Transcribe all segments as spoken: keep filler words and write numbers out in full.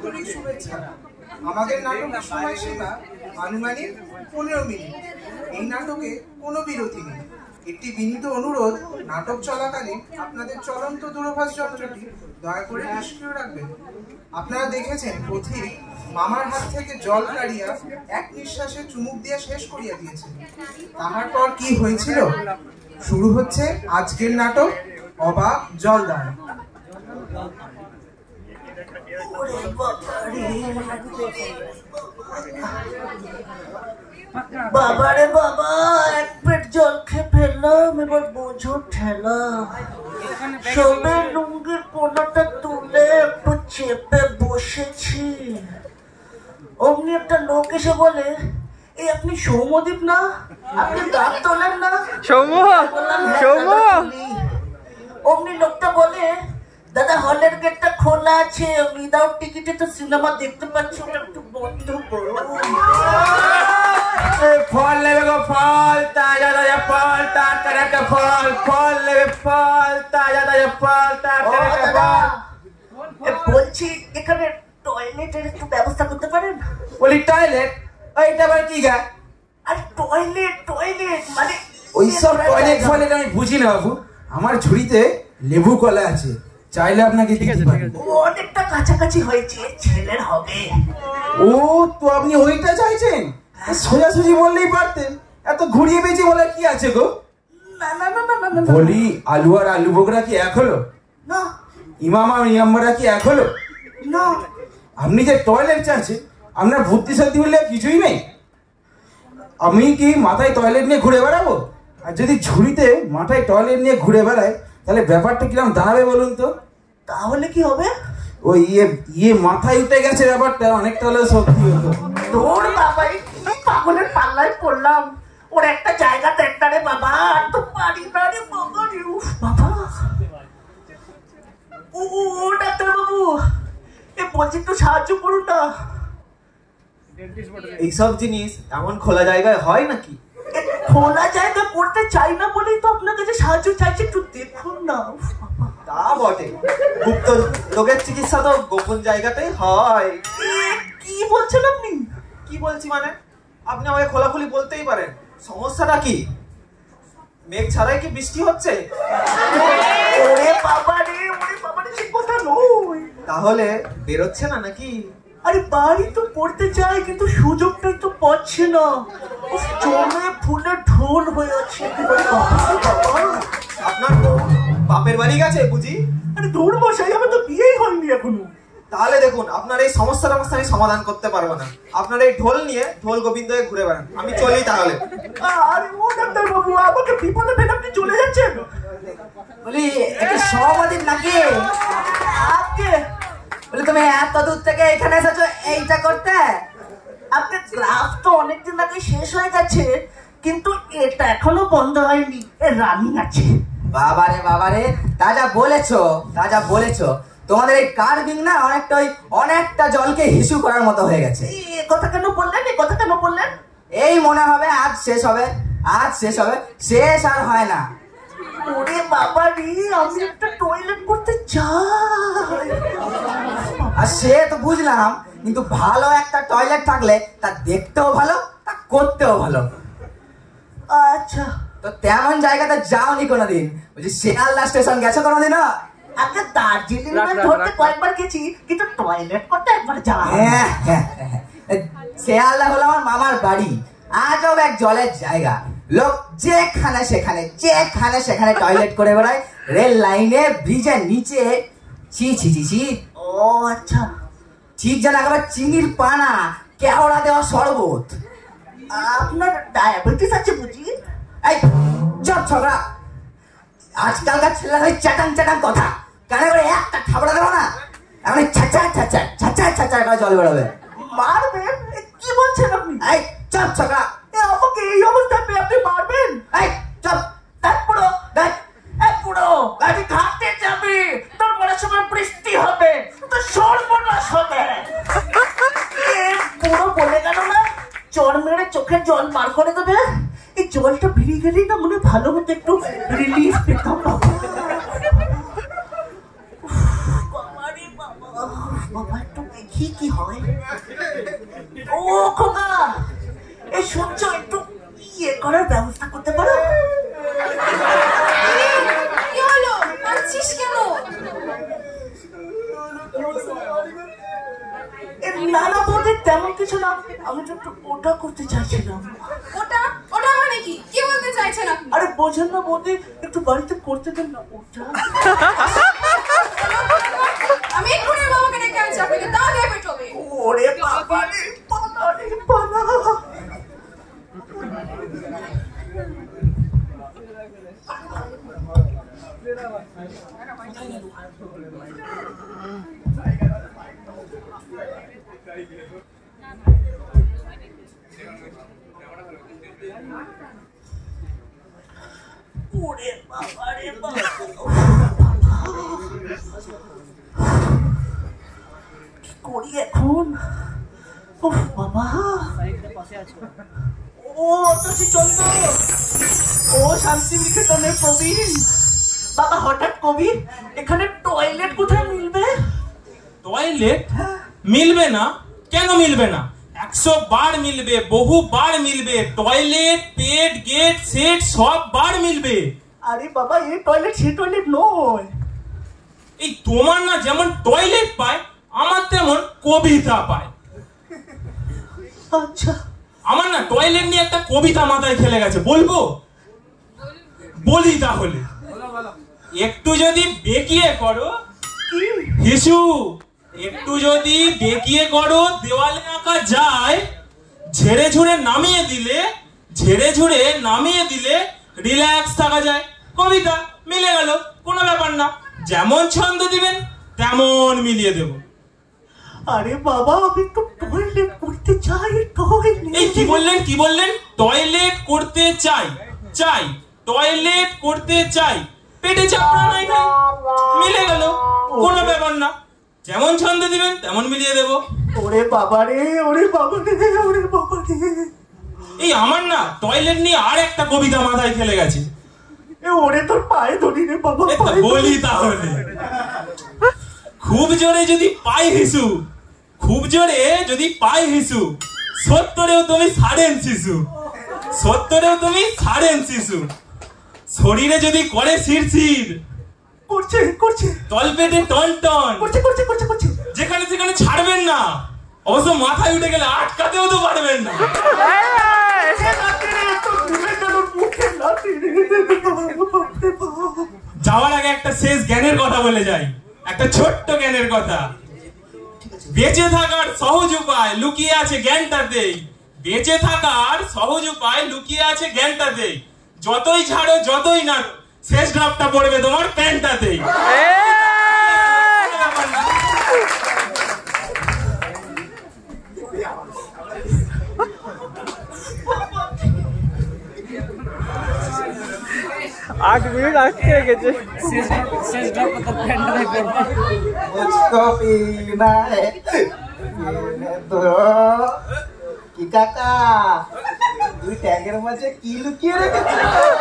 আন্তরিক শুভেচ্ছা। আমাদের নাটকের সময়সীমা আনুমানিক পনেরো মিনিট। এই নাটকে কোনো বিরতি নেই। একটি বিনীত অনুরোধ, নাটক চলাকালীন আপনাদের চলন্ত দূরভাষ যন্ত্রটি দয়া করে নিষ্ক্রিয় রাখবেন। আপনারা দেখেছেন পথিক মামার হাত থেকে জল কাড়িয়া এক নিঃশ্বাসে চুমুক দিয়ে শেষ করিয়া দিয়েছেন। তাহার পর কি হয়েছিল? শুরু হচ্ছে আজকের নাটক অবাক জলদার। বাবারে বাবা, এক পেট জল খেয়ে ফেললাম, এবার বোঝো ঠেলা। সবে লুঙ্গির কোনাটা তুলে একটু চেপে বসেছি, অমনি একটা লোক এসে বলে, এই আপনি সৌম্যদীপ না? আপনি দাঁত তোলেন না? সৌম্য সৌম্য অমনি লোকটা বলে, দাদা হলের গেটটা খোলা আছে, উইদাউট টিকিটে তো সিনেমা দেখতে পাচ্ছি, ওটা একটু বন্ধ করো। ফল নেবে গো, ফল তাজা তাজা ফল, টাটকা ফল, ফল নেবে ফল তাজা তাজা ফল, টাটকা ফল। বলছি এখানে টয়লেটের একটু ব্যবস্থা করতে পারেন? বলি টয়লেট? ওইটা আবার কি গা? আর টয়লেট টয়লেট মানে ওইসব টয়লেট ফলেট আমি বুঝি না বাবু। আমার ঝুড়িতে লেবু কলা আছে, চাইলে আপনাকে দিতে পারি। অনেকটা কাছাকাছি হয়েছে, ছেলের হবে। ও তো আপনি ওইটা চাইছেন? সোজাসুজি বললেই পারতেন, এত ঘুরিয়ে পেয়েছি বলার কি আছে গো? না না না না না। বলি আলু আর আলু বোগরা কি এক হলো? না। ইমাম আর ইয়াম্মারা কি এক হলো? না। আপনি যে টয়লেট চাচ্ছেন, আপনার বুদ্ধি সত্যি বললে কিছুই নেই। আমি কি মাথায় টয়লেট নিয়ে ঘুরে বেড়াবো? আর যদি ঝুড়িতে মাথায় টয়লেট নিয়ে ঘুরে বেড়ায়, তাহলে ব্যাপারটা কিরম দাঁড়াবে বলুন তো? তাহলে কি হবে? ওই ইয়ে ইয়ে মাথায় উঠে গেছে ব্যাপারটা, অনেকটা হলে সত্যি হতো। তোর বাবাই পাগলের পাল্লায় পড়লাম। ওর একটা জায়গা দেখটা রে বাবা, আর তো পারি না রে বাবা রে। উফ বাবা, ও ও ডাক্তার বাবু, এ বলছি একটু সাহায্য করুন না। এইসব জিনিস এমন খোলা জায়গায় হয় নাকি? খোলা জায়গা করতে চাই না বলেই তো আপনার কাছে সাহায্য চাইছি, একটু দেখুন না। তা বটে, গুপ্ত রোগের চিকিৎসা তো গোপন জায়গাতেই হয়। কি বলছেন আপনি? কি বলছি মানে? আপনি আমাকে খোলাখুলি বলতেই পারেন। সমস্যাটা কি? মেঘ ছাড়াই কি বৃষ্টি হচ্ছে? ওরে বাবা রে, ওরে বাবা রে, সে কথা নয়। তাহলে বেরোচ্ছে না নাকি? আরে বাড়ি তো পড়তে চাই, কিন্তু সুযোগটাই তো পাচ্ছি না। জমে ফুলে ঢোল হয়ে আছে। আপনার তো বাপের বাড়ি গেছে বুঝি? আরে দৌড় মশাই, আমার তো বিয়েই হয়নি এখনো। তাহলে দেখুন, আপনার এই সমস্যাটা আমি সমাধান করতে পারবো না। আপনার এই ঢোল নিয়ে ঢোল গোবিন্দ হয়ে ঘুরে বেড়ান, আমি চলি তাহলে। আরে ও ডাক্তার বাবু, আমাকে বিপদে ফেলে আপনি চলে যাচ্ছেন? বলি এটা সমাধির নাকি? আপনি বলি তুমি এত দূর থেকে এখানে এসেছো এইটা করতে? আপনার গ্রাফ তো অনেকদিন আগে শেষ হয়ে গেছে, কিন্তু এটা এখনো বন্ধ হয়নি, এ রানিং আছে। বাবারে বাবারে, তা যা বলেছো তা যা বলেছো, তোমাদের এই কার্ভিং না অনেকটা ওই অনেকটা জলকে হিসু করার মতো হয়ে গেছে। এ কথা কেন বললেন? এ কথা কেন বললেন? এই মনে হবে আজ শেষ হবে, আজ শেষ হবে, শেষ আর হয় না। ওরে বাবা রে, আমি একটা টয়লেট করতে চাই। আর সে তো বুঝলাম, কিন্তু ভালো একটা টয়লেট থাকলে তা দেখতেও ভালো, তা করতেও ভালো। আচ্ছা, তো তেমন জায়গাতে যাওনি কোনোদিন? বলছি শিয়ালদা স্টেশন গেছো কোনোদিন? আগে দার্জিলিং ধরতে কয়েকবার গেছি, কিন্তু টয়লেট করতে একবার যাওয়া। হ্যাঁ হ্যাঁ, শিয়ালদা হলো আমার মামার বাড়ি। আজব এক জলের জায়গা, লোক যেখানে সেখানে যেখানে সেখানে টয়লেট করে বেড়ায়। রেল লাইনে, ব্রিজের নিচে, ছি ছি ছি ছি। ও আচ্ছা, ঠিক যেন একবার চিনির পানা, কেওড়া দেওয়া শরবত। আপনার ডায়াবেটিস আছে বুঝি? এই চপ ছগড়া, আজকালকার ছেলেরা ওই চ্যাটাং চ্যাটাং কথা কানে করে একটা খাবড়া দেবো না, এখন ছাচা ছাচা ছাচা ছাচা করে জল বেরোবে। মারবেন? কি বলছেন আপনি? এই চপ ছগড়া, আমাকে এই অবস্থায় পেয়ে আপনি মারবেন? এই চপ দেখ পুরো, দেখ পুরো গাড়ি ঘাটতে যাবি, তোর মনে সময় বৃষ্টি হবে, তো সর্বনাশ হবে। পুরো বলে গেল না, চর মেরে চোখের জল বার করে দেবে। এই জলটা ভিড়ে গেলেই না মনে ভালো হতো, একটু রিলিফ পেতাম। বাবা রে বাবা, বাবা একটু দেখি কি হয়। ও খোকা, এই সূর্য একটু ইয়ে করার ব্যবস্থা করতে পারো? কি হলো, কাঁদছিস কেন? না না বলতে তেমন কিছু না, আমি তো একটু ওটা করতে চাইছিলাম। ওটা ওটা মানে কি? কি বলতে চাইছেন আপনি? আরে বোঝেন না বলতে, একটু বাড়িতে করতে দেন না ওটা। আমি এক্ষুনি বাবাকে ডেকে আনছি, আপনাকে তা দিয়ে পেটবে। ওরে বাবা রে বাবা রে বাবা। ওরে বাবা রে বাবা, কি করি এখন? উফ বাবা। ও অতসী চন্দ্র, ও শান্তি নিকেতনের প্রবীণ বাবা, হঠাৎ কবি এখানে টয়লেট কোথায় মিলবে? টয়লেট মিলবে না? কেন মিলবে না? একশো বার মিলবে, বহু বার মিলবে। টয়লেট, পেট, গেট, সেট সব বার মিলবে। আরে বাবা, এই টয়লেট সে টয়লেট নয়। এই তোমার না যেমন টয়লেট পায়, আমার তেমন কবিতা পায়। আচ্ছা, আমার না টয়লেট নিয়ে একটা কবিতা মাথায় খেলে গেছে, বলবো? বলি তাহলে। একটু যদি বেঁকিয়ে করো হিসু, একটু যদি বেঁকিয়ে করো দেওয়ালে আঁকা যায়, ঝেড়ে ঝুড়ে নামিয়ে দিলে, ঝেড়ে ঝুড়ে নামিয়ে দিলে রিল্যাক্স থাকা যায়। কবিতা মিলে গেল, কোনো ব্যাপার না। যেমন ছন্দ দিবেন তেমন মিলিয়ে দেব। আরে বাবা, আমি একটু টয়লেট করতে চাই। টয়লেট এই কি বললেন, কি বললেন? টয়লেট করতে চাই, চাই টয়লেট করতে চাই। পেটে চাপড়া নাই নাই, মিলে গেল, কোনো ব্যাপার না। যেমন ছন্দ দিবেন তেমন মিলিয়ে দেব। ওরে বাবা রে, ওরে বাবা রে, ওরে বাবা রে। এই আমার না টয়লেট নিয়ে আর একটা কবিতা মাথায় খেলে গেছে। এ ওরে তোর পায়ে ধরি রে বাবা। এ তো বলি তাহলে। খুব জোরে যদি পাই হিসু, খুব জোরে যদি পাই হিসু, সত্তরেও তুমি সাড়েন শিশু, সত্তরেও তুমি সাড়েন শিশু। শরীরে যদি করে শিরশির, করছে করছে, তলপেটে টন টন, করছে করছে করছে করছে, যেখানে সেখানে ছাড়বেন না। অবশ্য মাথায় উঠে গেলে আটকাতেও তো পারবেন না। যাওয়ার আগে একটা শেষ জ্ঞানের কথা বলে যাই, একটা ছোট্ট জ্ঞানের কথা। বেঁচে থাকার সহজ উপায় লুকিয়ে আছে জ্ঞানটাতেই, বেঁচে থাকার সহজ উপায় লুকিয়ে আছে জ্ঞানটাতেই। যতই ছাড়ো যতই নাড়ো, শেষ ড্রাফটটা পড়বে তোমার প্যান্টটাতেই। आठ मिनट आगे गए কি কাকা, দুই ট্যাগের মাঝে কি লুকিয়ে রেখেছে?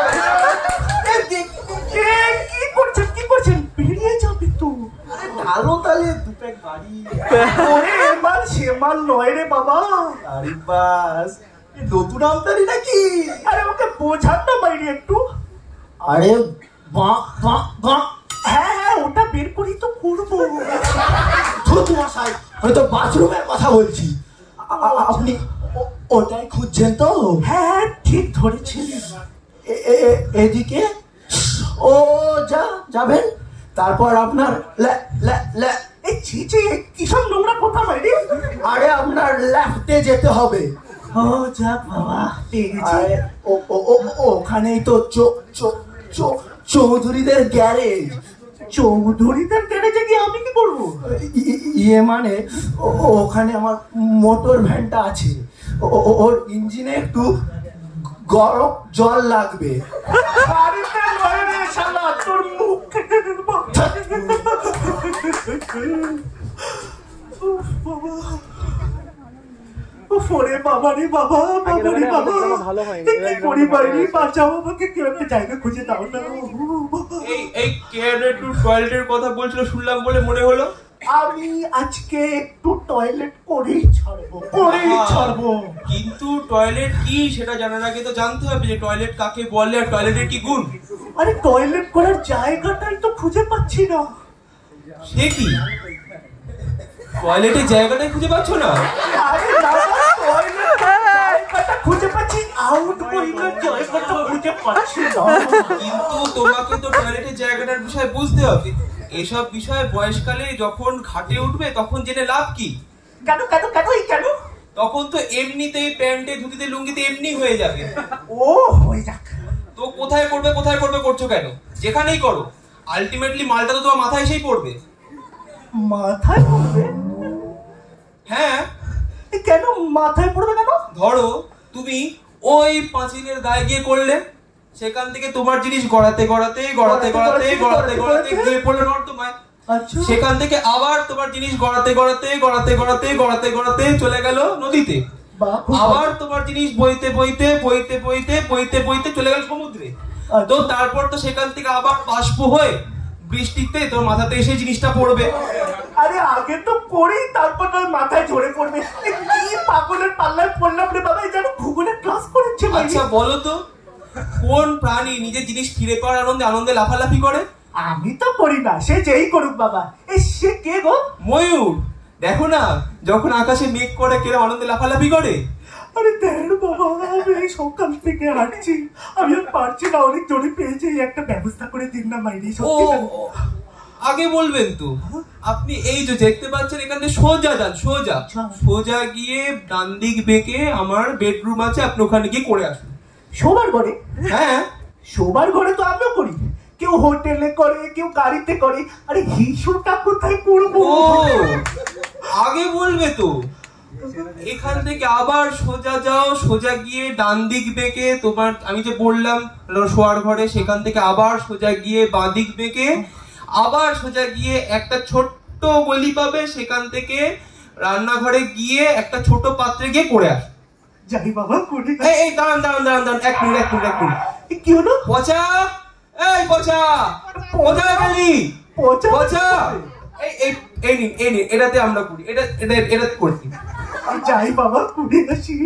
কি করছেন কি করছেন? বেরিয়ে যাবে তো। ভালো তাহলে দুটো গাড়ি। ওরে এমাল সেমাল নয় রে বাবা। আরে বাস, নতুন আমদানি নাকি? আরে ওকে বোঝান না বাইরে একটু। আরে বাঁ বাঁ বাঁ, হ্যাঁ হ্যাঁ, ওটা বের করি তো করবো। মশাই, আমি তো বাথরুমের কথা বলছি। আপনি ওটাই খুঁজছেন তো? হ্যাঁ ঠিক ধরেছেন। এদিকে ও যা যাবেন, তারপর আপনার এই ছিচি কিসব নোংরা কথা বাইরে। আরে আপনার লেফটে যেতে হবে। ও যাক বাবা, আরে ওখানেই তো চৌধুরীদের গ্যারেজ। চৌধুরীদের গ্যারেজে গিয়ে আমি কি করবো? ইয়ে মানে ওখানে আমার মোটর ভ্যানটা আছে, ওর ইঞ্জিনে একটু গরম জল লাগবে। তোর মুখ বাবা রে বাবা, বাবা রে বাবা, কি করি বাইরে? বাঁচাও আমাকে, কেউ একটা জায়গা খুঁজে দাও না। এই এই কেন একটু টয়লেটের কথা বলছিল শুনলাম বলে মনে হলো। আমি আজকে একটু টয়লেট করেই ছাড়বো করেই ছাড়বো কিন্তু টয়লেট কি সেটা জানার আগে তো জানতে হবে যে টয়লেট কাকে বলে আর টয়লেটের কি গুণ। আরে টয়লেট করার জায়গাটাই তো খুঁজে পাচ্ছি না। সে কি টয়লেটের জায়গাটাই খুঁজে পাচ্ছ না? আরে দাদা টয়লেট জায়গাটা খুঁজে পাচ্ছি, আউট গোয়িংয়ের জায়গাটা খুঁজে পাচ্ছি না। কিন্তু তোমাকে তো টয়লেটের জায়গাটার বিষয় বুঝতে হবে। এসব বিষয়ে বয়সকালে যখন ঘাটে উঠবে তখন জেনে লাভ কি? কেন কেন কেন এই কেন? তখন তো এমনিতেই প্যান্টে ধুতিতে লুঙ্গিতে এমনি হয়ে যাবে। ও হয়ে যাক। তো কোথায় করবে কোথায় করবে করছো কেন? যেখানেই করো আলটিমেটলি মালটা তো তোমার মাথায় এসেই পড়বে। মাথায় পড়বে? হ্যাঁ। কেন মাথায় পড়বে কেন? ধরো তুমি ওই পাঁচিলের গায়ে গিয়ে করলে, সেখান থেকে তোমার জিনিস গড়াতে গড়াতে গড়াতে গড়াতে গড়াতে গড়াতে গিয়ে পড়লে নর্দমায়। আচ্ছা। সেখান থেকে আবার তোমার জিনিস গড়াতে গড়াতে গড়াতে গড়াতে গড়াতে গড়াতে চলে গেল নদীতে। আবার তোমার জিনিস বইতে বইতে বইতে বইতে বইতে বইতে চলে গেল সমুদ্রে। তো তারপর তো সেখান থেকে আবার বাষ্প হয়ে বৃষ্টিতে তোর মাথাতে এসে জিনিসটা পড়বে। আরে আগে তো পড়ি তারপর তোর মাথায় ঝরে পড়বে। কি পাগলের পাল্লায় পড়লাম রে বাবা, যেন ভূগোলের ক্লাস করেছে। আচ্ছা বলো তো কোন প্রাণী নিজের জিনিস ফিরে পাওয়ার আনন্দে আনন্দে লাফালাফি করে? আমি তো করি না, সে যেই করুক বাবা। এ সে কে গো? ময়ূর। দেখো না যখন আকাশে মেঘ করে কেরম আনন্দে লাফালাফি করে। আরে দেখ বাবা, আমি এই সকাল থেকে হাঁটছি, আমি আর পারছি না, অনেক জোরে পেয়েছি, একটা ব্যবস্থা করে দিন না মাইরি। সত্যি আগে বলবেন তো। আপনি এই যে দেখতে পাচ্ছেন এখান থেকে সোজা যান, সোজা সোজা গিয়ে ডান দিক বেঁকে আমার বেডরুম আছে, আপনি ওখানে গিয়ে করে আসুন। শোবার ঘরে? হ্যাঁ শোবার ঘরে তো আমিও করি, কেউ হোটেলে করে কেউ গাড়িতে করে। আরে হিসুটা কোথায় করবো? আগে বলবে তো। এখান থেকে আবার সোজা যাও, সোজা গিয়ে ডান দিক বেঁকে তোমার আমি যে বললাম শোয়ার ঘরে, সেখান থেকে আবার সোজা গিয়ে বাঁ দিক বেঁকে আবার সোজা গিয়ে একটা ছোট্ট গলি পাবে, সেখান থেকে রান্নাঘরে গিয়ে একটা ছোট পাত্রে গিয়ে করে আস। যাই বাবা করে। এই দাঁড়ান দাঁড়ান দাঁড়ান দাঁড়ান এক মিনিট এক মিনিট এক মিনিট কি হলো? পচা, এই পচা, কোথায় গেলি? পচা পচা এই এই এই নিন এই নিন, এটাতে আমরা করি, এটা এটা এটাতে করছি। যাই বাবা করে আসি।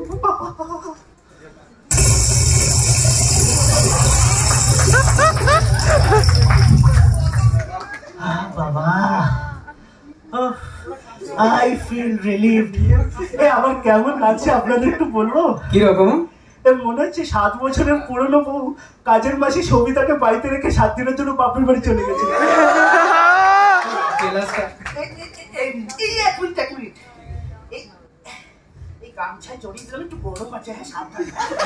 বাবা আই ফিল রিলিভড। এ আমার কেমন লাগছে আপনাদের একটু বলবো? কিরকম? মনে হচ্ছে সাত বছরের পুরনো বউ কাজের মাসি সবিতাকে বাড়িতে রেখে সাত দিনের জন্য বাপের বাড়ি চলে গেছে। এই গামছা জড়িয়ে দিলাম, একটু গরম আছে। হ্যাঁ সাবধান।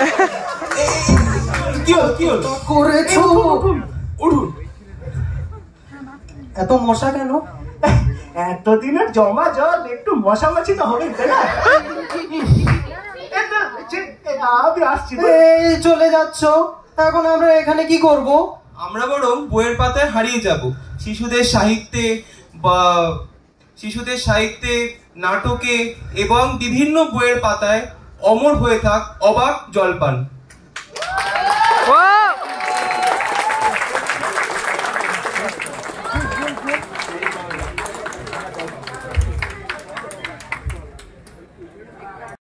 কি হলো কি হলো করেছো? উঠুন। এত মশা কেন? এতদিনের জমা জল, একটু মশা মাছি তো হবে তাই না? আমি আসছি। চলে যাচ্ছ, এখন আমরা এখানে কি করব? আমরা বরং বইয়ের পাতায় হারিয়ে যাব। শিশুদের সাহিত্যে বা শিশুদের সাহিত্যে, নাটকে এবং বিভিন্ন বইয়ের পাতায় অমর হয়ে থাক অবাক জলপান।